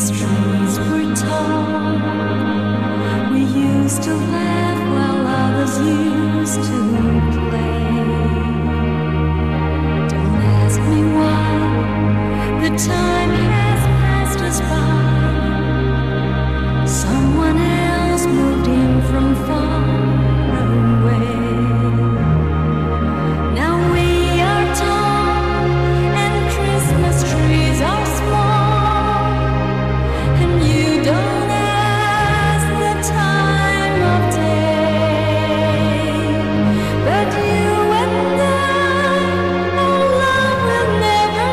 trees were tall. We used to laugh while others used to play. Don't ask me why the time has passed us by. Someone else moved in from far away. Now we are tall and Christmas trees are small, and you don't ask the time of day. But you and I, our love will never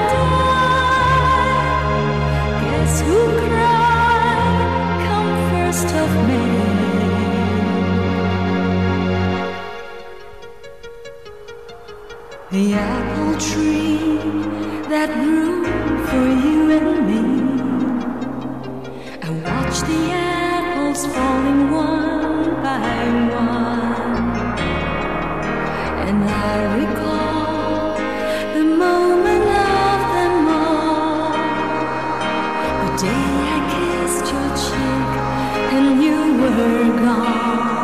die. Guess who cried come 1st of May? The apple tree that grew for you and me. I watched the apples falling one by one, and I recall the moment of them all. The day I kissed your cheek and you were gone.